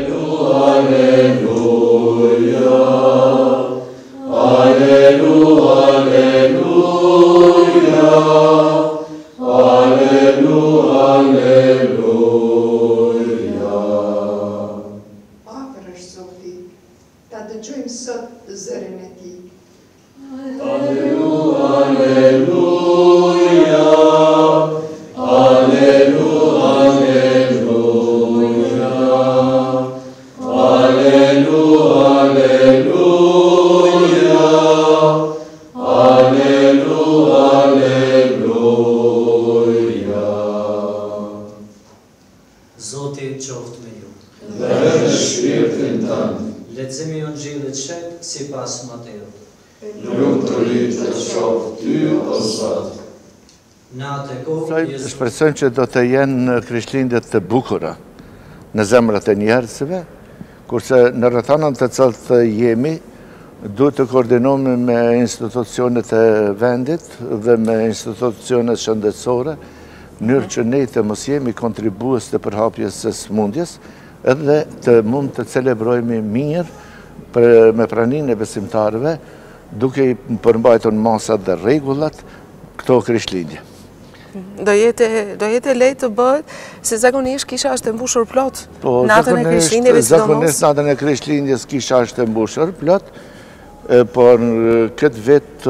Shpresojmë që do të jenë Krishtlindje të bukura në zemrat e njerëzve, kurse në rrethanat të cilët jemi, duhet të koordinohemi me institucionet e vendit dhe me institucionet shëndetësore, në mënyrë që ne të mos jemi kontribues të përhapjes së sëmundjes, edhe të mund të celebrojmë mirë me praninë e besimtarëve, duke i përmbajtur masat dhe rregullat këto Krishtlindje. Do jetë lehtë të bëhet, se zakonisht kisha është e mbushur plot. Natën e Krishtlindjeve sidomos. Zakonisht natën e Krishtlindjes kisha është e mbushur plot, por këtë vit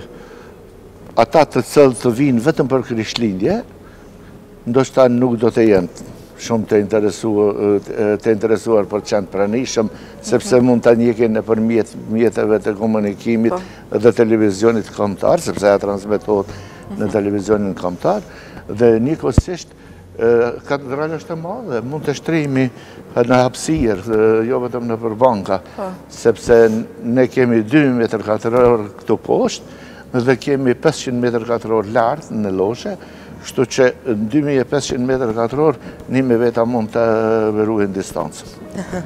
ata të cilët të vinë vetëm për Krishtlindje, ndoshta nuk do të jenë shumë të interesuar për çant pranishëm, sepse mund ta ndjekin nëpërmjet mjeteve të komunikimit dhe televizionit kombëtar, sepse ajo transmetohet në televizionin kombëtar, dhe njëkohësisht katedrala është e madhe, mund të shtrihemi në hapësirë, jo vetëm nëpër banka, sepse ne kemi 2 metër katror këtu poshtë dhe kemi 500 metër katror lart në loshe, kështu që 2500 metër katror një me veta mund të ruajnë distancën.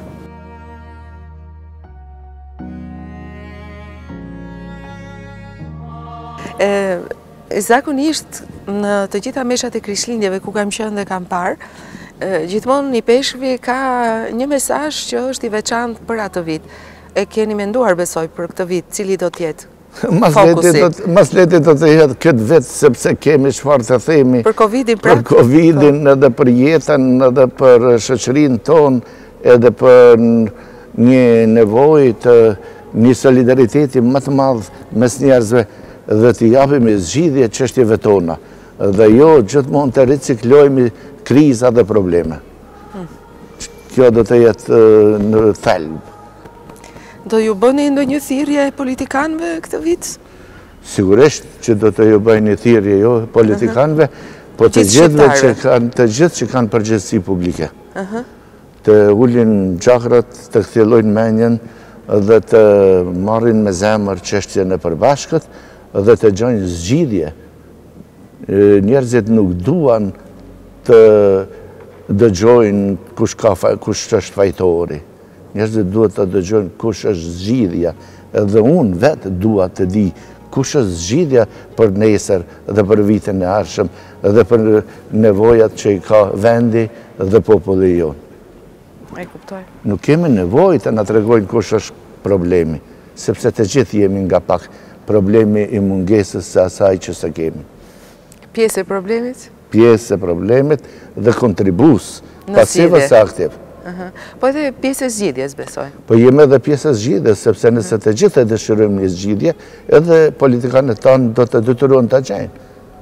Zakonisht në të gjitha meshat e Krishtlindjeve ku kam qenë dhe kam parë, gjithmonë një peshqvi ka një mesazh që është i veçantë për atë vit. E keni menduar, besoj, për këtë vit, cili do të jetë fokusi? Mas leti do të jetë këtë vit, sepse kemi çfarë të themi për Covidin, për Covidin, edhe për jetën, edhe për shoqërinë tonë, edhe për një nevojë të një solidariteti më të madh mes njerëzve, dhe të japim zgjidhje çështjeve tona, dhe jo gjithmonë të riciklojmë kriza dhe probleme. Kjo do të jetë në thelb. Do ju bëni ndonjë thirrje politikanëve këtë vit? Sigurisht që do të ju bëjnë një thirrje jo politikanëve, po të gjithë që kanë përgjegjësi publike. Të ulin gjakrat, të kthjellojnë mendjen dhe të marrin me zemër çështjen e përbashkët, dhe të gjojnë zgjidhje. Njerëzit nuk duan të dëgjojnë kush është fajtori. Njerëzit duhet të dëgjojnë kush është zgjidhja. Edhe unë vetë dua të di kush është zgjidhja për nesër dhe për vitin e ardhshëm dhe për nevojat që i ka vendi dhe populli jonë. Nuk kemi nevojë të na tregojnë kush është problemi, sepse të gjithë jemi nga pak problemi i mungesës së asaj që se kemi. Pjesë e problemit? Pjesë e problemit dhe kontribus, pasiv ose aktiv. Po edhe pjesë e zgjidhjes, besoj. Po jemi edhe pjesë e zgjidhjes, sepse nëse të gjithë e dëshirojmë një zgjidhje, edhe politikanët tanë do të detyrohen ta gjejnë.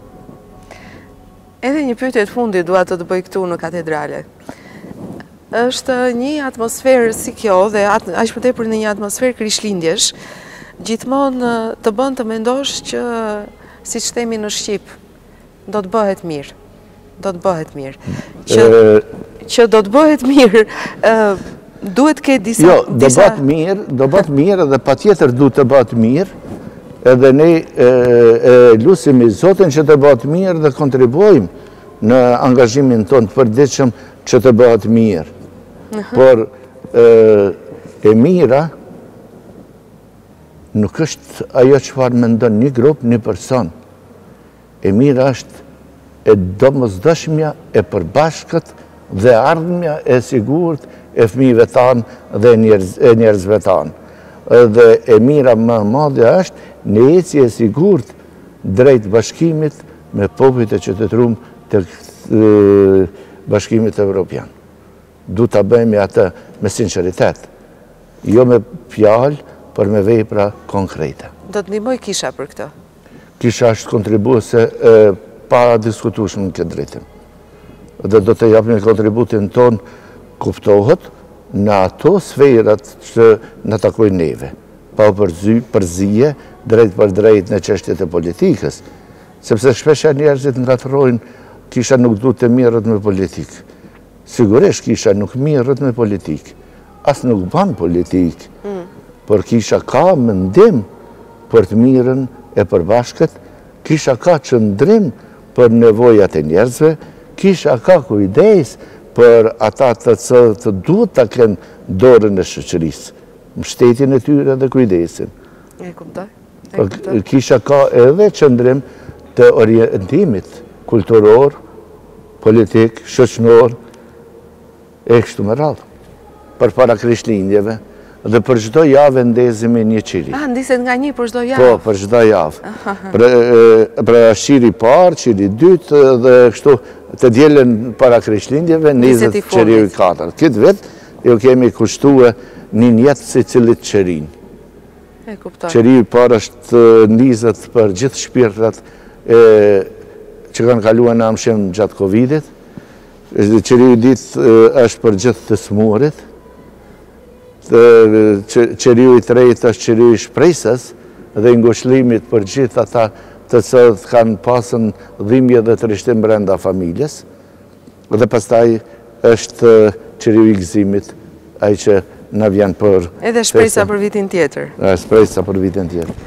Edhe një pyetje të fundit dua të bëj këtu në katedrale. Është një atmosferë si kjo dhe aq më tepër në një atmosferë krishtlindjesh, gjithmonë të bën të mendosh që, siç themi në Shqip, do të bëhet mirë. Do të bëhet mirë. Që do të bëhet mirë, duhet ke disa... Jo, do bëhet mirë dhe patjetër duhet të bëhet mirë, edhe ne lutim Zotin që të bëhet mirë dhe kontribuojmë në angazhimin tonë të përditshëm që të bëhet mirë. Por e mira nuk është ajo çfarë mendon një grup, një person. E mira është e domosdoshmja e përbashkët dhe ardhmja e sigurt e fëmijëve tanë dhe njerëzve tanë. Dhe e mira më madhe është në ecje e sigurt drejt bashkimit me popujt e qytetëruar të bashkimit evropian. Du të bëjmë atë me sinqeritet, jo me fjalë, por me vepra konkrete. Do të ndihmoj kisha për këtë? Kisha është kontribuese pa diskutueshme në këtë drejtim. Dhe do të japim kontributin ton, kuptohet, në ato sferat që në takojnë neve, pa përzije, drejt për drejt në çështjet e politikës, sepse shpesh njerëzit ndratërojnë kisha nuk du të mirët me politikë. Sigurisht kisha nuk mirët me politikë, as nuk ban politikë, por kisha ka mendim për të mirën e përbashkët, kisha ka qëndrim për nevojat e njerëzve, kisha ka kujdes për ata të cilët të duhet të kenë dorën e shoqërisë, mbështetjen e tyre dhe kujdesin. E kuptoj. Kisha ka edhe qëndrim të orientimit kulturor, politik, shoqëror, e kështu me radhë, përpara Krishtlindjeve. Dhe për çdo javë ndezimi një qiri. Ndiset nga një për çdo javë? Po, për çdo javë. Pra qiri parë, qiri dytë dhe kështu të dielën para Krishtlindjeve, 20 qiriu i 4. Këtë vit ju kemi kushtuar një jetë si cilit qirin. E kuptoj. Qiriu i parë është nizet për gjithë shpirtrat që kanë kaluar në amshim gjatë Covidit. Qiriu i dytë është për gjithë të smurit. Qiriu i tretë është qiriu i shpresës dhe i ngushëllimit për gjithë ata të cilët kanë pasën dhimbje dhe trishtim brenda familjes. Dhe pastaj është qiriu i gëzimit, ai që na vjen për... Edhe shpresa për vitin tjetër. Shpresa për vitin tjetër.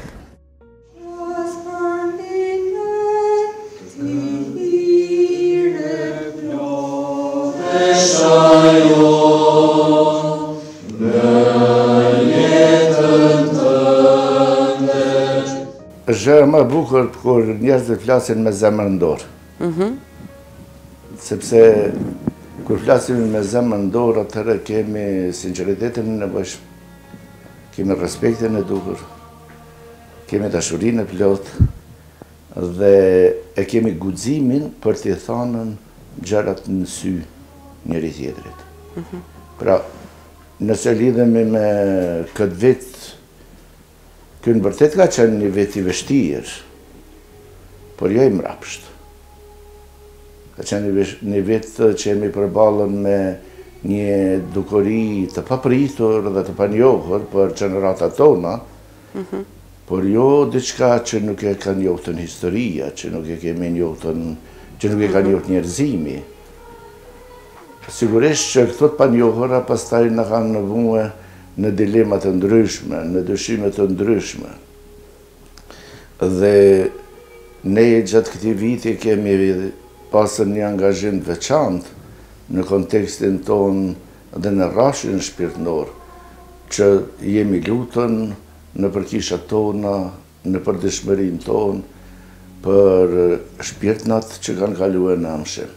Është më bukur kur njerëzit flasin me zemrën dorë. Sepse kur flasim me zemrën dorë, atëherë kemi sinqeritetin e nevojshëm, kemi respektin e duhur, kemi dashurinë e plotë dhe e kemi guximin për t'i thënë gjërat në sy njëri tjetrit. Pra, nëse lidhemi me këtë vit, ky në vërtet ka qenë një vit i vështirë, por jo i mrapsht. Ka qenë një vit që jemi përballën me një dukuri të papritur dhe të panjohur për gjeneratat tona, por jo diçka që nuk e ka njohur historia, që nuk e kemi njohur, që nuk e ka njohur njerëzimi. Sigurisht që këto të panjohura pastaj na kanë nëvue në dilemat të ndryshme, në dyshimet të ndryshme. Dhe ne gjatë këtij viti kemi pasur një angazhim veçantë në kontekstin ton dhe në rrafshin shpirtëror, që jemi lutën në përkishat tona, në përditshmërinë tonë, për shpirtnat që kanë kaluar në amshim.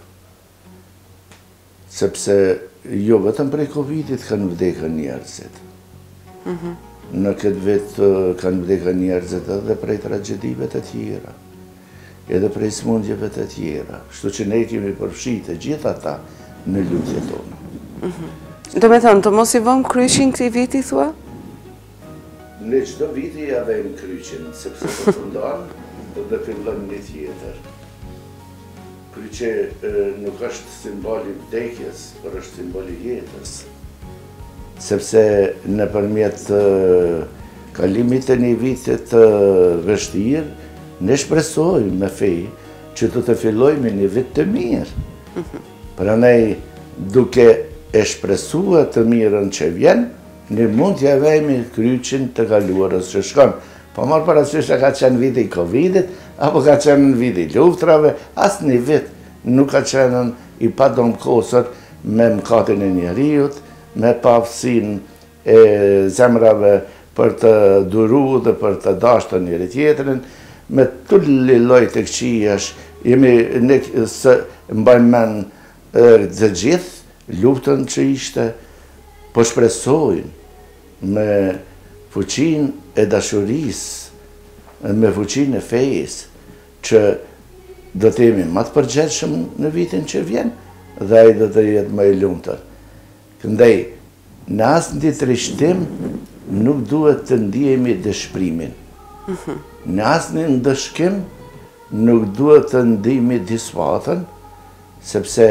Sepse jo vetëm prej Covidit kanë vdekur njerëzit. Në këtë vit kanë vdekur njerëzit edhe prej tragjedive të tjera, edhe prej smundjeve të tjera. Kështu që ne kemi përfshirë të gjithë ata në lutjet tona. Do me thënë, të mos i vëmë kryqin këtij viti, thua? Ne çdo viti ja vëmë kryqin, sepse përfundon dhe fillon një tjetër. Kryqi nuk është simboli vdekjes, por është simboli jetës. Sepse nëpërmjet kalimit të një vitit vështirë, ne shpresojmë me fe që do të fillojmë një vit të mirë. Prandaj, duke e shpresuar të mirën që vjen, ne mund t'ja vëmë kryqin të kaluarës që shkon. Po marr parasysh se ka qenë viti i Covidit, apo ka qenë viti i luftrave, asnjë vit nuk ka qenë i padomkosur me mëkatin e njeriut, me pavësinë e zemrave për të duru dhe për të dashur njëri tjetrin, me tulli lloj të këqijash, ne mbajmë mend të gjithë luftën që ishte, po shpresojnë me fuqinë e dashurisë, me fuqinë e fejës, që do të jemi më të përgjithshëm në vitin që vjen, dhe ai do të jetë më i lumtur. Këndaj, në asnjë trishtim nuk duhet të ndjehemi dëshpërimin. Në asnjë ndëshkim nuk duhet të ndjehemi disfatën, sepse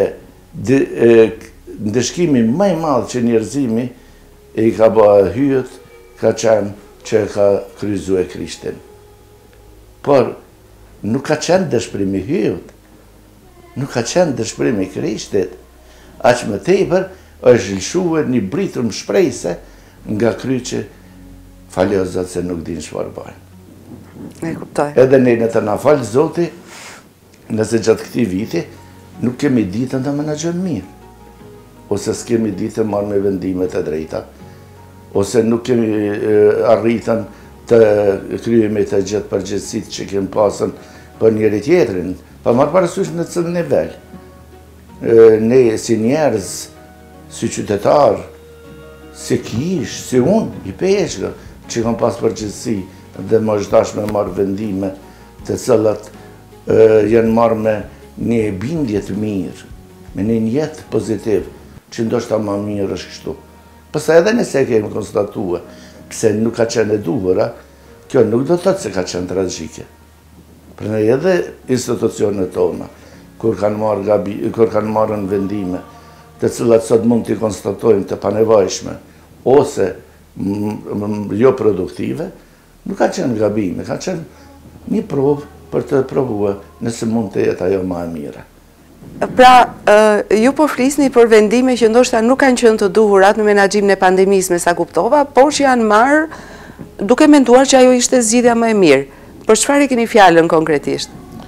ndëshkimi më i madh që njerëzimi i ka bërë hyjet ka qenë që ka kryzuar Krishtin. Por nuk ka qenë dëshpërimi i hyjet, nuk ka qenë dëshpërimi i Krishtit, aq më tepër është lëshuar një britëm shprehse nga kryqi, falë o Zot se nuk din çfarë bëjnë. E kuptoj. Edhe ne në të na falë Zoti, nëse gjatë këtij viti nuk kemi ditën të menaxhojmë mirë, ose s'kemi ditën marrë me vendimet e drejta, ose nuk kemi arritën të kryemi të gjithë përgjegjësitë që kemi pasën për njëri tjetrin, pa marrë parasysh në cëllë nivel. Ne si njerëz, si qytetar, si kish, si unë, i peshkë, që kam pas përgjegjësi dhe më zhdash me marrë vendime të cilat janë marrë me një bindje të mirë, me një jetë pozitiv, që ndoshta më mirë është kështu. Pësa edhe nëse kemi konstatua, pse nuk ka qenë e duhura, kjo nuk do të thotë se ka qenë tragjike. Prandaj edhe institucionet tona, kur kanë marrën vendime, të cilat sot mund t'i konstatojmë të panevojshme, ose jo produktive, nuk ka qenë gabime, ka qenë një provë për të provuar nëse mund të jetë ajo më e mira. Pra, ju po flisni për vendime që ndoshta nuk kanë qenë të duhurat në menaxhimin e pandemisë, me sa kuptova, por që janë marrë duke menduar që ajo ishte zgjidhja më e mirë. Për çfarë keni fjalën konkretisht?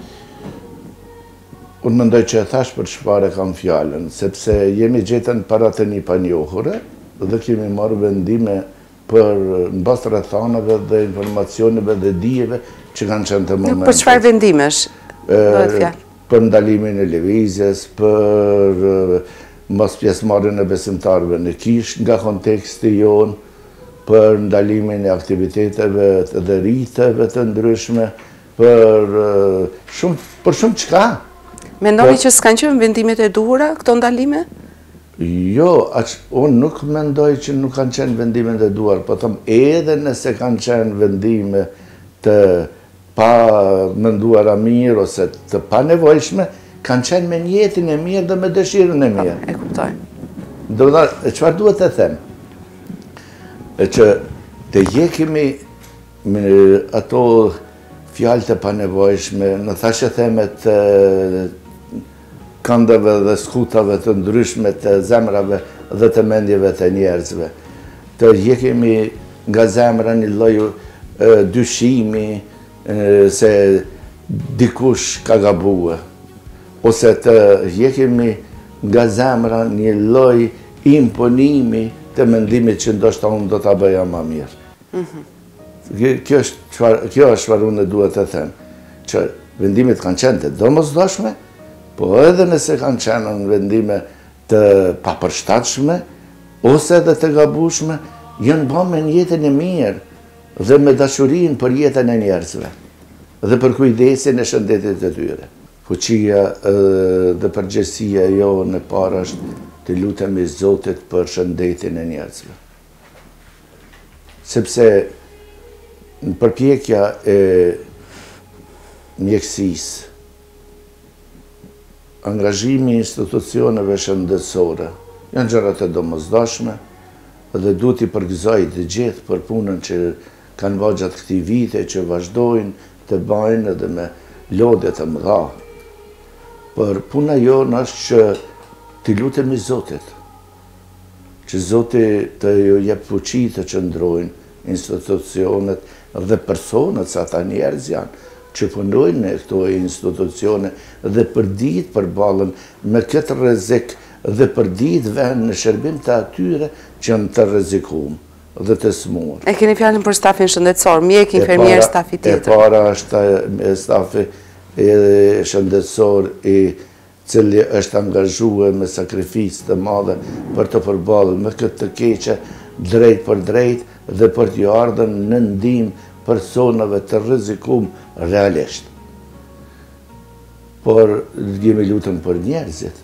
Unë mendoj që e thash për çfarë kam fjalën, sepse jemi gjetën para të një panjohure dhe kemi marrë vendime për në bazë të rrethanave dhe informacioneve dhe dijeve që kanë qenë të momentit. Për çfarë vendimesh? Bëhet fjalë. Për ndalimin e lëvizjes, për mos pjesëmarrjen e besimtarëve në kish nga konteksti jonë, për ndalimin e aktiviteteve dhe rriteve të ndryshme, për shumë çka. Mendoni që s'kanë qenë vendimet e duhura këto ndalime? Jo, unë nuk mendoj që nuk kanë qenë vendimet e duhura, po them edhe nëse kanë qenë vendime të pa menduara mirë ose të pa nevojshme, kanë qenë me njetin e mirë dhe me dëshirën e mirë. E kuptoj. Do të thotë, çfarë duhet të them? Që të jekemi me ato fjalë të panevojshme, në thashë themet këndëve dhe skutave të ndryshme të zemrave dhe të mendjeve të njerëzve. Të jekemi nga zemra një lloj dyshimi se dikush ka gabuar, ose të jekemi nga zemra një lloj imponimi të mendimit që ndoshta unë do ta bëja më mirë. Kjo është çfarë unë duhet të them, që vendimet kanë qenë të domosdoshme, po edhe nëse kanë qenë në vendime të papërshtatshme, ose edhe të gabueshme, janë bërë me jetën e mirë dhe me dashurinë për jetën e njerëzve dhe për kujdesin e shëndetit të tyre. Fuqia dhe përgjegjësia jonë e parë është të lutemi Zotit për shëndetin e njerëzve. Sepse në përpjekja e mjekësisë, angazhimi i institucioneve shëndetësore janë gjëra të domosdoshme dhe duhet i përgëzoj të gjithë për punën që kanë bërë gjatë këtij viti, që vazhdojnë të bëjnë edhe me lodhje të mëdha. Por puna jonë është që t'i lutemi Zotit, që Zoti të ju jep fuqi të qëndrojnë institucionet dhe personat, sa ata njerëz janë, që punojnë në këto institucione dhe përdit përballën me këtë rrezik dhe përdit vend në shërbim të atyre që janë të rrezikuar dhe të smur. E keni fjalën për stafin shëndetësor, mjek, infermier, stafi tjetër. E para është stafi shëndetësor i cili është angazhuar me sakrificë të madhe për të përballur me këtë të keqe drejt për drejt dhe për t'ju ardhur në ndihmë personave të rrezikuar realisht. Por jemi lutëm për njerëzit.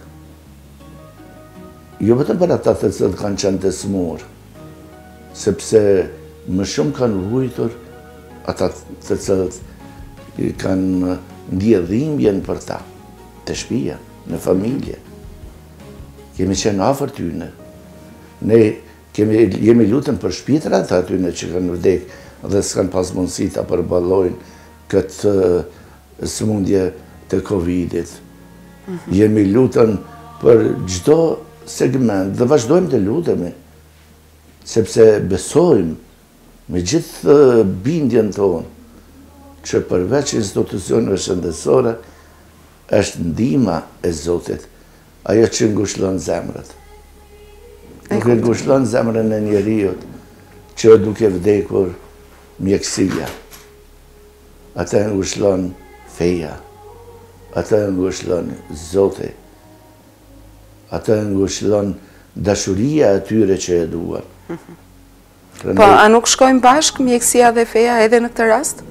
Jo vetëm për ata të cilët kanë qenë të smur, sepse më shumë kanë vuajtur ata të cilët kanë ndjer dhimbjen për ta, të shtëpia, në familje. Kemi qenë afër tyne. Ne jemi lutëm për shpitrat atyne që kanë vdekë dhe s'kan pas mundësi ta përballojnë këtë sëmundje të Covidit. Jemi lutën për çdo segment dhe vazhdojmë të lutemi, sepse besojmë me gjithë bindjen tonë që përveç institucioneve shëndetësore është ndihma e Zotit, ajo që ngushëllon zemrat. Nuk e ngushëllon zemrën e njeriut që duke vdekur mjekësia. Ata e ngushëllon feja, ata e ngushëllon Zoti, ata e ngushëllon dashuria atyre që e duan. Po, a nuk shkojnë bashkë mjekësia dhe feja edhe në këtë rast?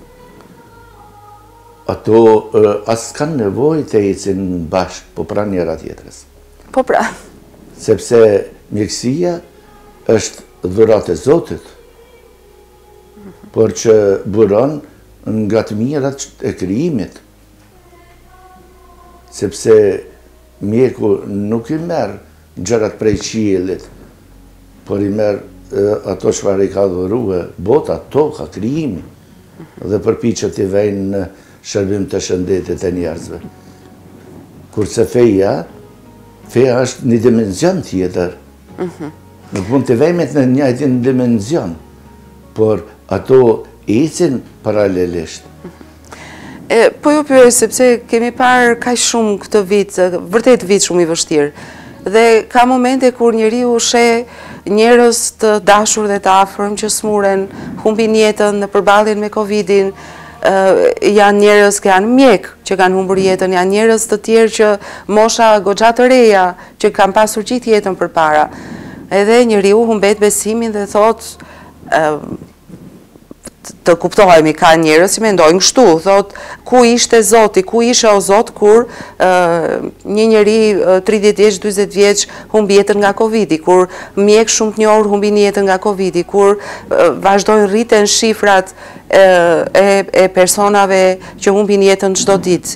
Ato as kanë nevojë të ecin bashkë, po pranë njëra tjetrës. Po pra. Sepse mjekësia është dhuratë e Zotit, por që buron nga të mirat e krijimit. Sepse mjeku nuk i merr gjërat prej qiellit, por i merr ato çfarë i ka dhuruar bota, toka, krijimi, dhe përpiqet i vënë në shërbim të shëndetit e njerëzve. Kurse feja është një dimenzion tjetër. Nuk mund të vejmet në njëjtin dimenzion, por ato ecin paralelisht. Po ju pyej sepse kemi parë kaq shumë këtë vit, vërtet vit shumë i vështirë. Dhe ka momente kur njeriu sheh njerëz të dashur dhe të afërm që smuren, humbin jetën në përballjen me Covidin. Janë njerëz që janë mjek që kanë humbur jetën, janë njerëz të tjerë që mosha goxha të reja që kanë pasur gjithë jetën përpara. Edhe njeriu humbet besimin dhe thotë të kuptohemi, ka njerëz që mendojnë kështu, thotë ku ishte Zoti, ku ishe o Zot kur një njeri 30 vjeç, 40 vjeç humbi jetën nga Covidi, kur mjek shumë të njohur humbin jetën nga Covidi, kur vazhdojnë rriten shifrat e personave që humbin jetën çdo ditë.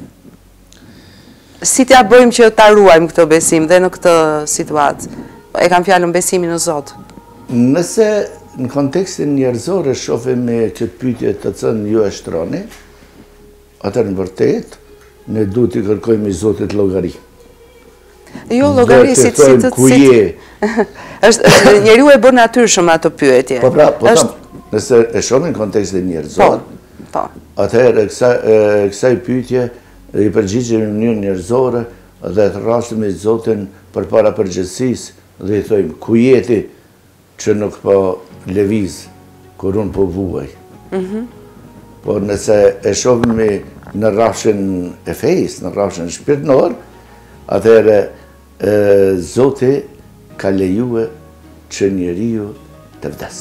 Si t'ja bëjmë që ta ruajmë këtë besim dhe në këtë situatë? E kam fjalën besimin në Zot. Nëse në kontekstin njerëzor e shohim me këtë pyetje të cilën ju e shtroni, atëherë në vërtet ne duhet të kërkojmë i Zotit llogari. Jo llogari si të ku je. Është njeriu e bën natyrshëm atë pyetje. Po pra, nëse e shohim në kontekstin njerëzor, po. Atëherë kësaj pyetje i përgjigjemi në mënyrë njerëzore dhe të rrasëmi Zotin përpara përgjegjësisë dhe i thojmë ku jeti që nuk po lëviz kur unë po vuaj. Por nëse e shohimi në rrafshin e fejës, në rrafshin shpirtëror, atëherë Zoti ka lejuar që njeriu të vdes.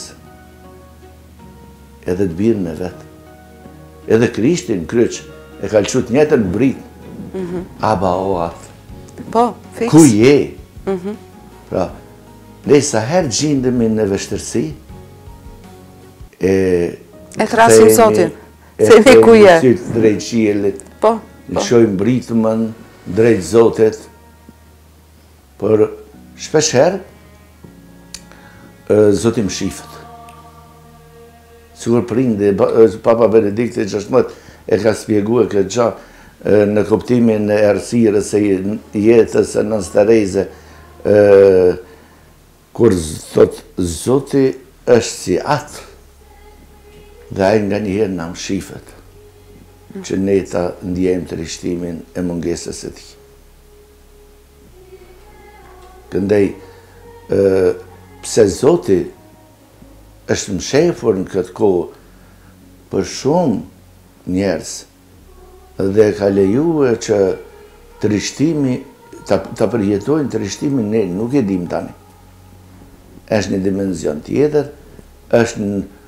Edhe të birë me vetë. Edhe Krishtin kryq e ka lëshut njëtën brit. Aba o atë. Po, fiks. Ku je? Pra, ne sa herë gjindemi në vështërsi, e thrasim Zotin, se ne ku je. E drejt qiellit, po. Lëshojmë britëmën drejt Zotit, por shpesh herë, Zoti më shifët. Sigur prindi, Papa Benedikti XVI e ka spjeguar këtë gjë në kuptimin e errësirës së jetës së Nën Tereze, kur thot Zoti është si atë dhe ai nganjëherë na shifet që ne ta ndjejmë trishtimin e mungesës së tij. Këndej pse Zoti është mshefur në këtë kohë për shumë njerëz dhe ka lejuar që trishtimi, ta përjetojnë trishtimin ne nuk e dim tani. Është një dimenzion tjetër, është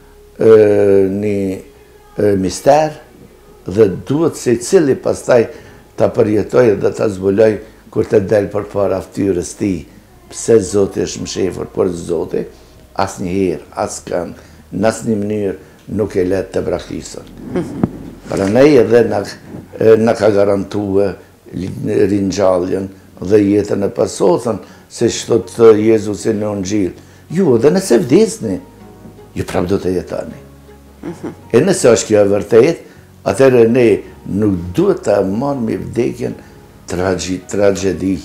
një mister dhe duhet se cili pastaj ta përjetoj dhe ta zbuloj kur të del për para ftyrës ti. Pse Zoti është mshefur, por Zoti asnjëherë, askënd, në asnjë mënyrë nuk e let të braktisën. Para ne edhe na ka garantuar ringjalljen dhe jetën e pasosën, se thot Jezusi në Ungjil. Ju edhe nëse vdesni, ju prap do të jetoni. E nëse është kjo e vërtet, atëherë ne nuk duhet të marrim me vdekjen tragjedi,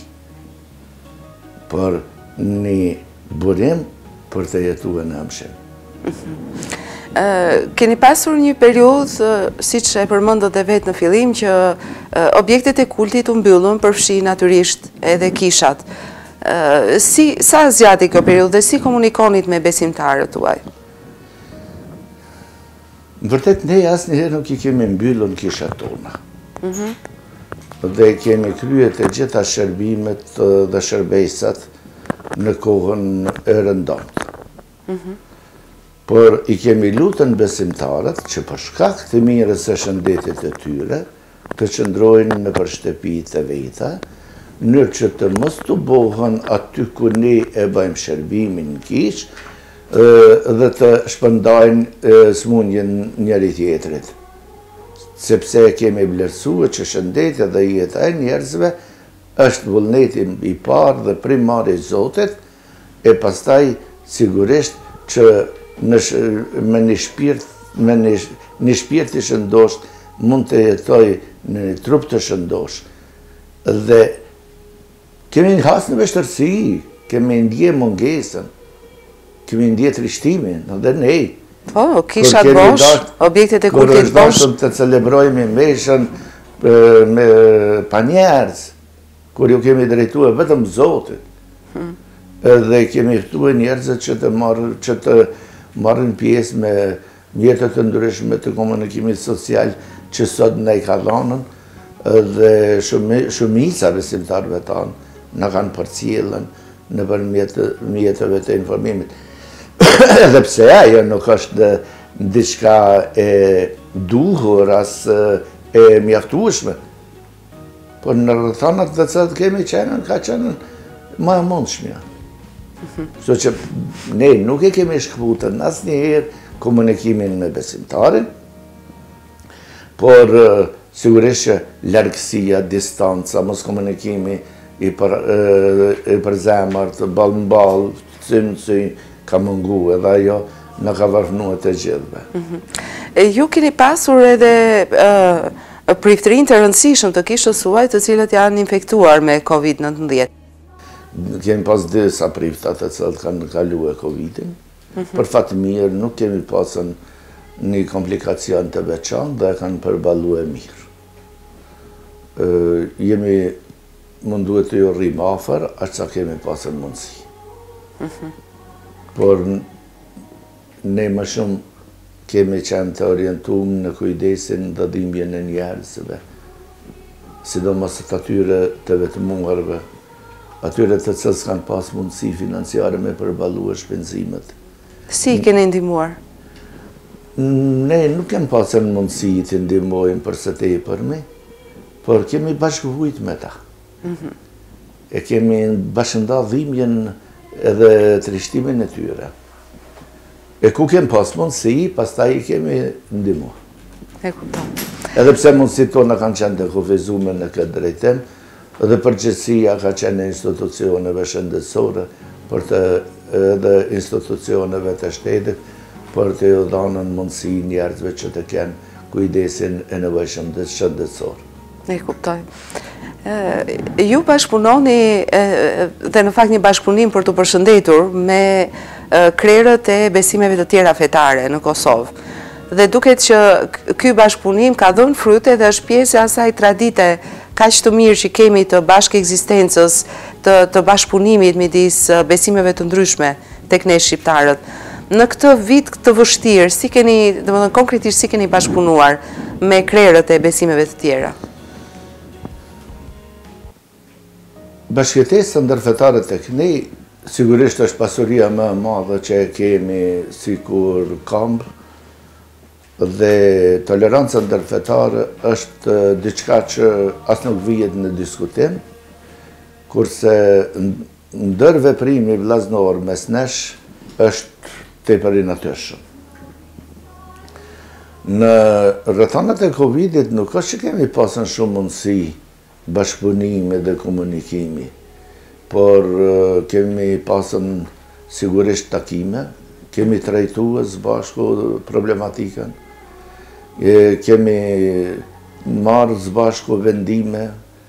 por një burim për të jetuar në amshëm. Keni pasur një periudhë, siç e përmendët e vetë në fillim, që objektet e kultit u mbyllën, përfshi natyrisht edhe kishat. Sa zgjati kjo periudhë dhe si komunikonit me besimtarët tuaj? Në vërtet, ne asnjëherë nuk I kemi mbyllur kishat tona. Dhe kemi kryer të gjitha shërbimet dhe shërbesat në kohën e rëndomtë. Por I kemi lutën besimtarët që për shkak të mirës së shëndetit të tyre të qëndrojnë në shtëpitë e veta, në mënyrë që të mos tubohen aty ku ne e bëjmë shërbimin në kishë dhe të shpërndajnë smundjen njëri tjetrit. Sepse kemi vlerësuar që shëndetja dhe jeta e njerëzve është vullneti I parë dhe primar I Zotit, e pastaj sigurisht që me një shpirt I shëndosh mund të jetoj në një trup të shëndosh. Dhe kemi hasë në vështërsi, kemi ndje mungesën, kemi ndje trishtimin, dhe ne. Po, kishat bosh, objektet e kultit bosh. Kur është dashëm të celebrojmë meshën me pa njerëz, kur ju kemi drejtuar vetëm Zotit, dhe kemi ftuar njerëzit që të marrin pjesë me mjetet të ndryshme të komunikimit social që sot ne I ka dhënën, dhe shumica besimtarëve tanë na kanë përcjellën nëpërmjet mjeteve të informimit. Edhe pse ajo nuk është diçka e duhur as e mjaftueshme. Por në rrethonat të cilat kemi qenë, ka qenë më e mundshmja. Kështu që ne nuk e kemi shkputën asnjëherë komunikimin me besimtarin, por sigurisht që largësia, distanca, mos komunikimi I përzemërt, ball në ball, sy në sy, ka mungu edhe ajo në ka varfënuar të gjithëve. Ju keni pasur edhe priftërinë të rëndësishëm të kishës suaj të cilët janë infektuar me COVID-19. Kemi pas disa priftat të cilët kanë kaluar COVID-in. Për fat mirë nuk kemi pasën një komplikacion të veçantë dhe kanë përballuar mirë. Jemi munduar të ju rrim afër, aq sa kemi pasën mundësi. Por ne më shumë kemi qenë të orientuar në kujdesin dhe dhimbjen e njerëzve, sidomos të atyre të vetmuarve, atyre të cilës kanë pas mundësi financiare me përballuar shpenzimet. Si keni ndihmuar? Ne nuk kemi pasur mundësi të ndihmojmë përse tepërmi, por kemi bashkëvujt me ta. E kemi bashkënda dhimbjen edhe trishtimin e tyre. E ku kemi pas mundësi, pastaj I kemi ndihmuar. E kuptoj. Edhe pse mundësitë tona kanë qenë të kufizuar në këtë drejtim, dhe përgjegjësia ka qenë institucioneve shëndetësore edhe institucioneve të shtetit për të dhënë mundësi njerëzve që të kenë kujdesin e nevojshëm të shëndetësor. E kuptoj. Ju bashkëpunoni dhe në fakt një bashkëpunim për të përshëndetur me krerët e besimeve të tjera fetare në Kosovë. Dhe duket që ky bashkëpunim ka dhënë fryte dhe është pjesë e asaj tradite kaq të mirë që kemi të bashkë ekzistencës, të bashkëpunimit midis besimeve të ndryshme tek ne shqiptarët. Në këtë vit të vështirë, si keni, domethënë konkretisht si keni bashkëpunuar me krerët e besimeve të tjera? Bashkëtesa ndërfetare tek ne, sigurisht është pasuria më e madhe që e kemi sikur kamb, dhe toleranca ndërfetare është diçka që as nuk vihet në diskutim, kurse ndërveprimi vllaznor mes nesh është tepër i natyrshëm. Në rrethanat e Covidit nuk është që kemi pasën shumë mundësi bashkëpunimi dhe komunikimi, por kemi pasën sigurisht takime, kemi trajtuar së bashku problematikën, kemi marrë së bashku vendime,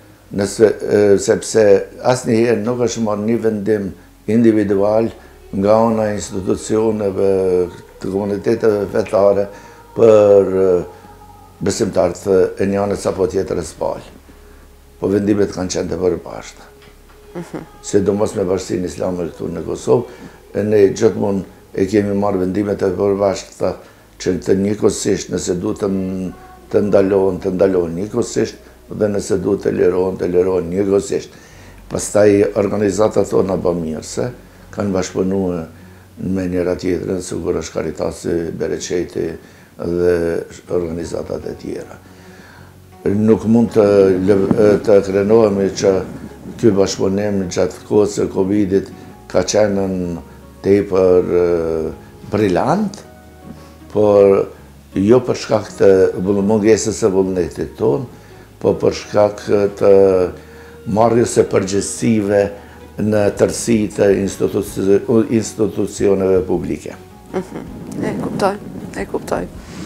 sepse asnjëherë nuk është marrë një vendim individual nga ana e institucioneve të komuniteteve fetare për besimtarët e një anës apo tjetrës palë. Po vendimet kanë qenë të përbashkëta. Sidomos me Bashkinë Islame këtu në Kosovë, ne gjithmonë e kemi marrë vendimet të përbashkëta që të njëkohësisht nëse duhet të ndalohen njëkohësisht, dhe nëse duhet të lirohen njëkohësisht. Pastaj organizatat tona bamirëse kanë bashkëpunuar me njëra tjetrën, sigur është Karitasi, Bereqeti dhe organizatat e tjera. Nuk mund të krenohemi që ky bashkëpunim gjatë kohës së Covidit ka qenë tepër brillant, por jo për shkak të mungesës së vullnetit tonë, po për shkak të marrjes së përgjegjësive në tërësi të institucioneve publike. E kuptoj.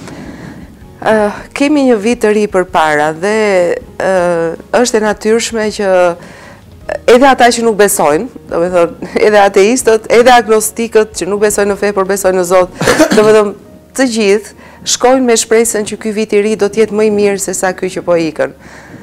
Kemi një vit të ri përpara dhe është e natyrshme që edhe ata që nuk besojnë, domethënë edhe ateistët, edhe agnostikët që nuk besojnë në fe por besojnë në Zot, domethënë të gjithë shkojnë me shpresën që ky vit i ri do të jetë më i mirë se sa ky që po ikën.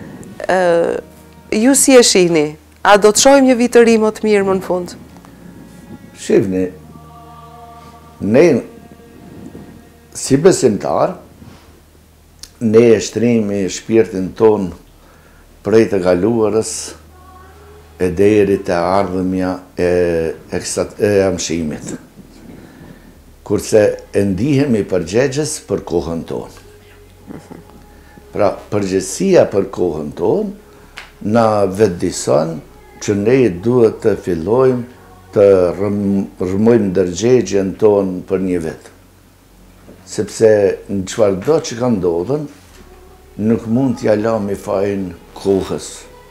Ju si e shihni? A do të shohim një vit të ri më të mirë më në fund? Shihni, ne si besimtar, ne e shtrimi shpirtin ton prej të kaluarës e deri te ardhmja e amshimit. Kurse e ndihemi përgjegjës për kohën tonë. Pra, përgjegjësia për kohën tonë na vetëdijson që ne duhet të fillojmë të rrëmojmë ndërgjegjen tonë për një vit. Sepse në çfarëdo që ka ndodhur, nuk mund t'ja lëmë fajin kohës.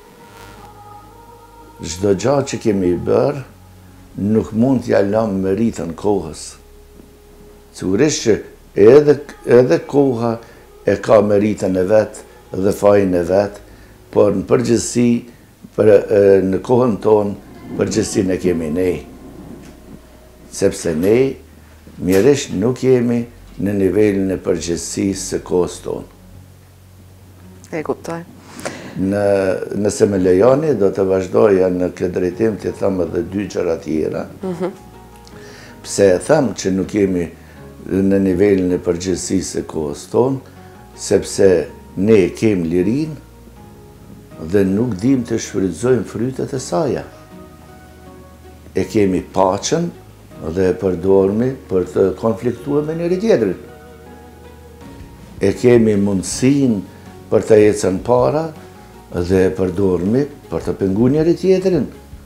Çdo gjë që kemi bërë, nuk mund t'ja lëmë meritën kohës. Sigurisht që edhe koha e ka meritën e vet dhe fajin e vet, por në përgjithësi në kohën tonë përgjithësinë e kemi ne. Sepse ne mjerisht nuk jemi në nivelin e përgjithësisë së kohës tonë. E kuptoj. Nëse me lejoni, do të vazhdoja në këtë drejtim të them edhe dy gjëra tjera. Pse e them që nuk jemi në nivelin e përgjithësisë së kohës tonë, sepse ne kemi lirinë dhe nuk dim të shfrytëzojmë frytet e saj. E kemi paqen dhe e përdormi për të konfliktuar me njëri tjetrin. E kemi mundësinë për të ecën para dhe e përdormi për të penguar njëri tjetrin.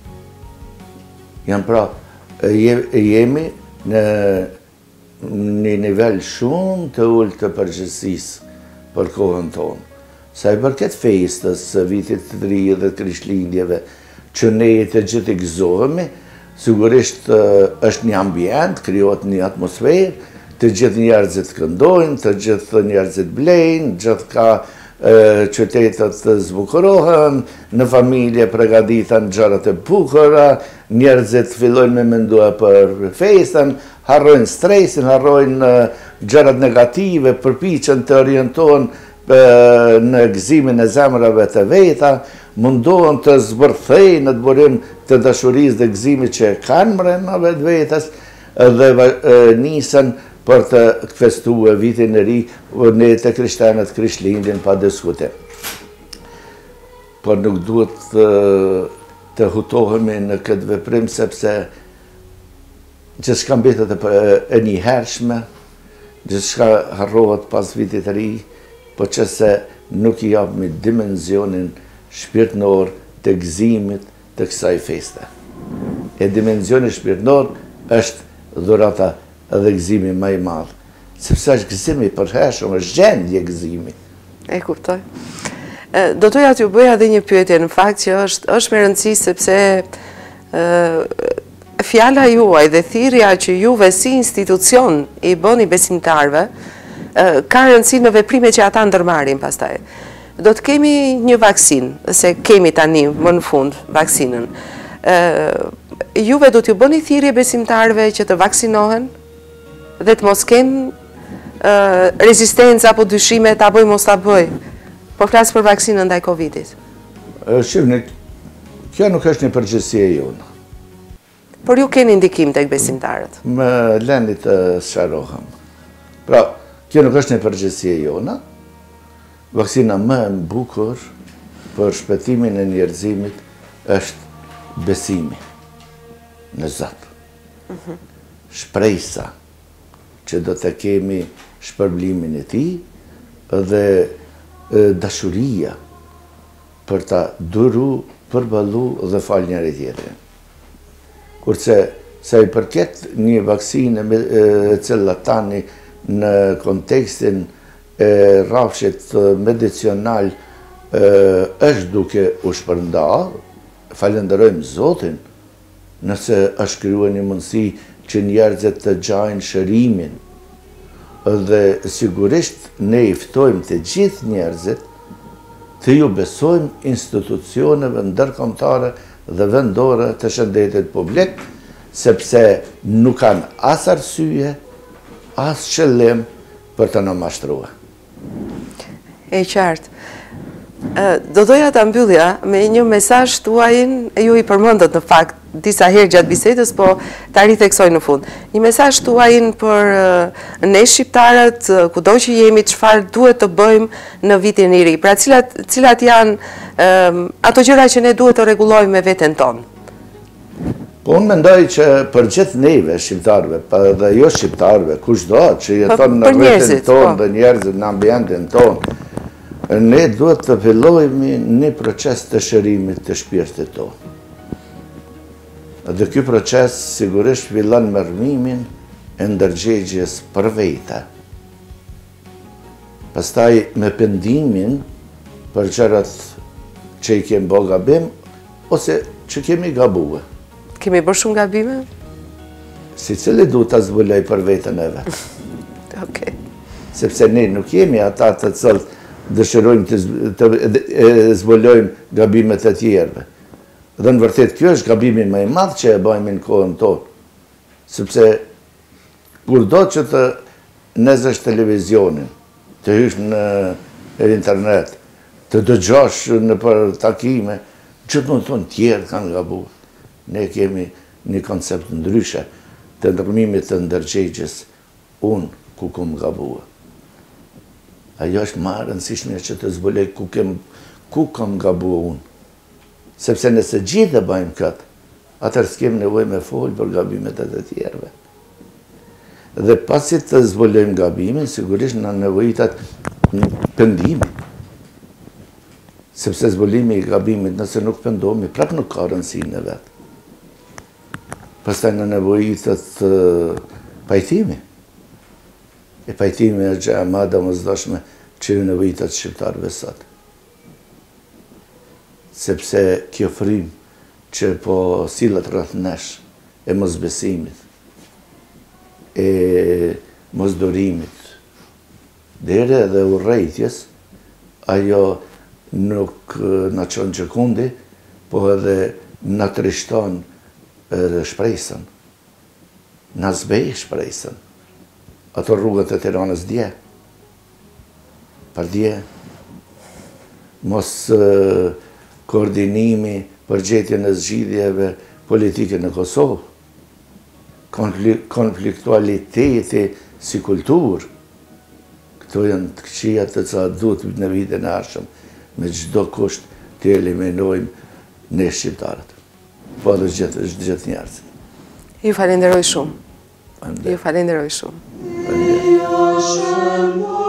Pra, jemi në një nivel shumë të ulët të përgjithësisë për kohën tonë. Sa i përket festës së vitit të ri dhe Krishtlindjeve, që ne të gjithë i gëzohemi, sigurisht është një ambient, krijohet një atmosferë, të gjithë njerëzit këndojnë, të gjithë njerëzit blejnë, gjithë ka qytetet të zbukurohen, në familje përgatiten gjërat e bukura, njerëzit fillojnë me mendua për festën, harrojnë stresin, harrojnë gjërat negative, përpiqen të orientohen në gëzimin e zemrave të veta, mundohen të zbërthejnë në të burim të dashurisë dhe gëzimit që kanë brenda vetvetes dhe nisen për të festuar vitin e ri, ne të krishterët Krishtlindjen pa diskutim. Por nuk duhet të hutohemi në këtë veprim, sepse gjithçka mbetet e njëhershme, gjithçka harrohet pas vitit të ri, po që se nuk i japmi dimenzionin shpirtnor të gëzimit të kësaj feste. E dimenzioni shpirtnor është dhurata dhe gëzimi më i madh, sepse është gëzimi i përhershëm, është gjendje gëzimi. E kuptoj. Do doja t'ju bëja edhe një pyetje, në fakt që është me rëndësi sepse fjala juaj dhe thirrja që juve si institucion i bëni besimtarve ka rëndësi në veprimet që ata ndërmarrin pastaj. Do të kemi një vaksinë, se kemi tani më në fund vaksinën. Juve do t'ju bëni thirrje besimtarve që të vaksinohen dhe të mos kenë rezistencë apo dyshime ta bëj mos ta bëj. Po flasë për vaksinën ndaj Covidit. Shifni, kjo nuk është një përgjegjësi e jonë. Por ju keni ndikim tek besimtarët. Më leni të sqarohem. Pra, kjo nuk është një përgjegjësi e jonë. Vaksina më e bukur për shpëtimin e njerëzimit është besimi në Zot. Shpresa që do të kemi shpërblimin e tij dhe dashuria për ta duru, përballu dhe fal njëri tjetrin. Kurse sa i përket një vaksine e cila tani në kontekstin e rrafshit medicinal është duke u shpërnda, falenderojmë Zotin nëse është krijuar një mundësi që njerëzit të gjajnë shërimin, dhe sigurisht ne i ftojmë të gjithë njerëzit të ju besojmë institucioneve ndërkombëtare dhe vendore të shëndetit publik, sepse nuk kanë as arsye, as qëllim për të na mashtruar. E qartë. Do doja ta mbyllja me një mesazh tuajin, ju i përmendët në fakt disa herë gjatë bisedës, po ta ritheksoj në fund. Një mesazh tuajin për ne shqiptarët, kudo që jemi, çfarë duhet të bëjmë në vitin e ri. Pra cilat janë ato gjëra që ne duhet të rregullojmë me veten tonë. Po unë mendoj që për gjithë neve shqiptarëve, dhe jo shqiptarëve, kushdo që jeton në rrethin tonë dhe njerëzit në ambientin tonë, ne duhet të fillojmë një proces të shërimit të shpirtit tonë. Dhe ky proces sigurisht fillon me rrëmimin e ndërgjegjes për vete. Pastaj me pendimin për gjërat që i kemi bërë gabim ose që kemi gabuar. Kemi bërë shumë gabime? Secili duhet ta zbuloj për veten e vet. Okej. Sepse ne nuk jemi ata të cilët dëshirojmë të zbulojmë gabimet e tjerëve. Dhe në vërtet kjo është gabimi më i madh që e bëjmë në kohën tonë. Sepse kurdo që të nezësh televizionin, të hysh në internet, të dëgjosh në për takime, gjithmonë thonë tjerë kanë gabuar. Ne kemi një koncept ndryshe të ndërmimit të ndërgjegjes, unë ku kam gabuar. Ajo është më e rëndësishme që të zbuloj ku kam gabuar unë. Sepse nëse gjithë e bëjmë këtë, atër s'kem nevojë me folë për gabimet e të tjerëve. Dhe pasi të zbulojmë gabimin, sigurisht në nevojitat pendimi. Sepse zbulimi i gabimit, nëse nuk pendohemi, prap nuk ka rëndësinë e vetë. Pastaj në nevojitat pajtimi. E pajtimi është gjë e madhe domosdoshme që ju nevojitat shqiptarëve sot. Sepse kjo frymë që po sillet rreth nesh e mosbesimit, e mosdorimit, deri edhe urrejtjes, ajo nuk na çon gjekundi, po edhe na trishton shpresën, na zbej shpresën. Ato rrugët e Tiranës dje, për dje, mos koordinimi për gjetjen e zgjidhjeve politike në Kosovë, konfliktualiteti si kulturë, këto janë të këqija të cilat duhet në vitin e ardhshëm me çdo kusht të eliminojmë ne shqiptarët. Po dhe gjithë njerëzit. Ju falenderoj shumë. Ju falenderoj shumë. Faleminderit.